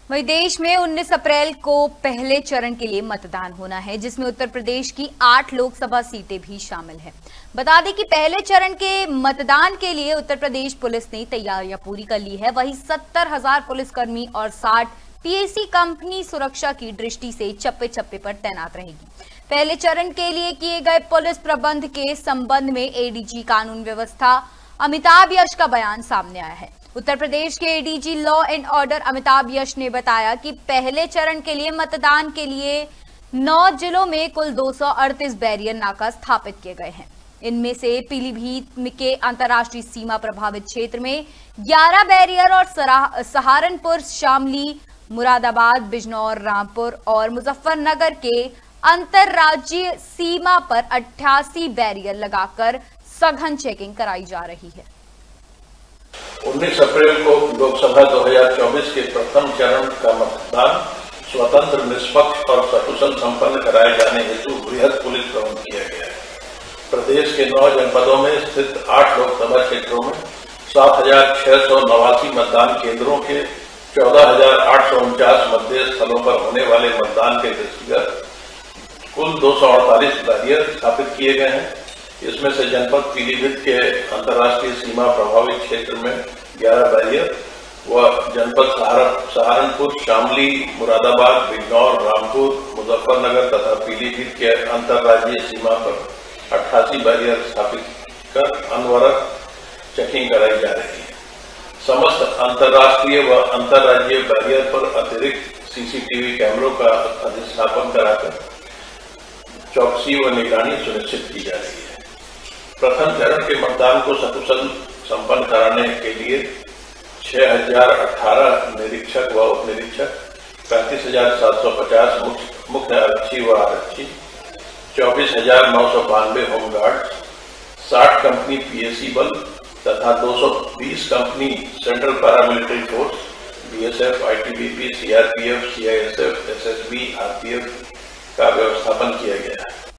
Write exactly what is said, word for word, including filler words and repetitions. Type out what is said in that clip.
वहीं देश में उन्नीस अप्रैल को पहले चरण के लिए मतदान होना है, जिसमें उत्तर प्रदेश की आठ लोकसभा सीटें भी शामिल हैं। बता दें कि पहले चरण के मतदान के लिए उत्तर प्रदेश पुलिस ने तैयारियां पूरी कर ली है। वहीं सत्तर हजार पुलिसकर्मी और साठ पीएसी कंपनी सुरक्षा की दृष्टि से चप्पे चप्पे पर तैनात रहेगी। पहले चरण के लिए किए गए पुलिस प्रबंध के संबंध में एडीजी कानून व्यवस्था अमिताभ यश का बयान सामने आया है। उत्तर प्रदेश के ADG law and order Amitabh Yash ने बताया कि पहले चरण के लिए मतदान के लिए नौ जिलों में कुल दो सौ अड़तीस बैरियर नाका स्थापित किए गए हैं। इनमें से पीलीभीत के अंतर्राष्ट्रीय सीमा प्रभावित क्षेत्र में ग्यारह बैरियर और सहारनपुर, शामली, मुरादाबाद, बिजनौर, रामपुर और मुजफ्फरनगर के अंतर्राज्यीय सीमा पर अट्ठासी बैरियर लगाकर सघन चेकिंग कराई जा रही है। उन्नीस अप्रैल को लोकसभा दो हज़ार चौबीस के प्रथम चरण का मतदान स्वतंत्र, निष्पक्ष और सकुशल संपन्न कराए जाने हेतु बृहद पुलिस प्रबंध किया गया है। प्रदेश के नौ जनपदों में स्थित आठ लोकसभा क्षेत्रों में सात हजार छह सौ नवासी मतदान केंद्रों के चौदह हजार आठ सौ उनचास मतदेय स्थलों पर होने वाले मतदान के दृष्टिगत कुल दो सौ अड़तालीस बैरियर स्थापित किए गए हैं। इसमें से जनपद पीलीभीत के अंतर्राष्ट्रीय सीमा प्रभावित क्षेत्र में ग्यारह बैरियर व जनपद सहारनपुर, शामली, मुरादाबाद, बिजनौर, रामपुर, मुजफ्फरनगर तथा पीलीभीत के अंतर्राज्यीय सीमा पर अट्ठासी बैरियर स्थापित कर अनवरत चेकिंग कराई जा रही है। समस्त अंतर्राष्ट्रीय व अंतर्राज्यीय बैरियर पर अतिरिक्त सीसीटीवी कैमरों का अधिस्थापन कराकर चौकसी व निगरानी सुनिश्चित की जा रही है। प्रथम चरण के मतदान को सकुशल संपन्न कराने के लिए छह हजार अठारह निरीक्षक व उप निरीक्षक, पैंतीस हजार सात सौ पचास मुख्य आरक्षी व आरक्षी, चौबीस हजार नौ सौ बानवे होमगार्ड, साठ कंपनी पीएसी बल तथा दो सौ बीस company central paramilitary force, BSF, ITBP, CRPF, CISF, SSB, RPF का व्यवस्थापन किया गया है।